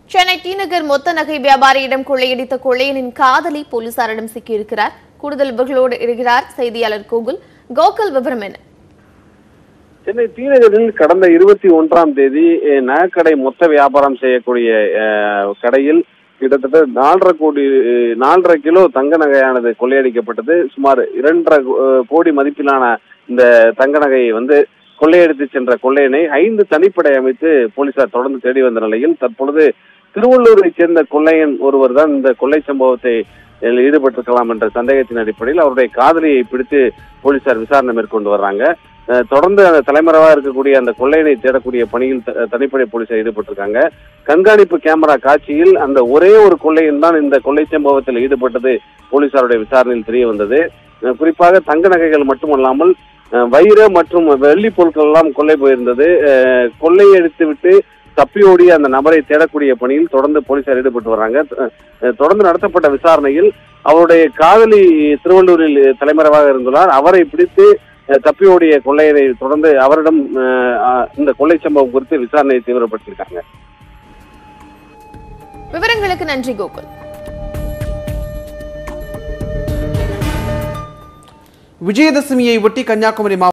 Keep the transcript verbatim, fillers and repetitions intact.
Chennai D நகர் மொத்த நகை வியாபாரியிடம் கொள்ளையடித்த கொள்ளையனின் காதலி போலீசாரிடம் சிக்கியிருக்கிறார். கூடுதல் விவரங்களோடு இருக்கிறார் செய்தியாளர் கோகுல். கோகுல், விவரம் என்ன? சென்னை டி நகரில் கடந்த இருபத்தி ஒன்றாம் தேதி நகைக்கடை மொத்த வியாபாரம் செய்யக்கூடிய கடையில் கிட்டத்தட்ட நாலரை கோடி நாலரை கிலோ தங்க நகையானது கொள்ளையடிக்கப்பட்டது. சுமார் இரண்டரை கோடி மதிப்பிலான இந்த தங்க நகையை வந்து கொள்ளையடித்து சென்ற கொள்ளையனை ஐந்து தனிப்படை அமைத்து போலீசார் தொடர்ந்து தேடி வந்த நிலையில் தற்பொழுது திருவள்ளூரை சேர்ந்த கொள்ளையன் ஒருவர் தான் இந்த கொள்ளை சம்பவத்தை ஈடுபட்டிருக்கலாம் என்ற சந்தேகத்தின் அடிப்படையில் அவருடைய காதலியை பிடித்து போலீசார் விசாரணை மேற்கொண்டு வர்றாங்க. தொடர்ந்து அந்த தலைமறைவாக இருக்கக்கூடிய அந்த கொள்ளையனை தேடக்கூடிய பணியில் தனிப்படை போலீசார் ஈடுபட்டிருக்காங்க. கண்காணிப்பு கேமரா காட்சியில் அந்த ஒரே ஒரு கொள்ளையன் தான் இந்த கொள்ளை சம்பவத்தில் ஈடுபட்டது போலீசாருடைய விசாரணையில் தெரிய வந்தது. குறிப்பாக தங்க நகைகள் மட்டுமல்லாமல் வைர மற்றும் வெள்ளி பொருட்கள் எல்லாம் கொள்ளை போயிருந்தது. கொள்ளையடித்து விட்டு தப்பியோடிய அந்த நபரை தேடக்கூடிய பணியில் தொடர்ந்து போலீசார் ஈடுபட்டு வர்றாங்க. தொடர்ந்து நடத்தப்பட்ட விசாரணையில் அவருடைய காதலி திருவள்ளூரில் தலைமறைவாக இருந்துள்ளார். அவரை பிடித்து தப்பியோடிய கொள்ளையரை தொடர்ந்து அவரிடம் இந்த கொள்ளை சம்பவம் குறித்து விசாரணையை தீவிரப்படுத்தியிருக்காங்க. விவரங்களுக்கு நன்றி கோகுல். விஜயதசமியை ஒட்டி கன்னியாகுமரி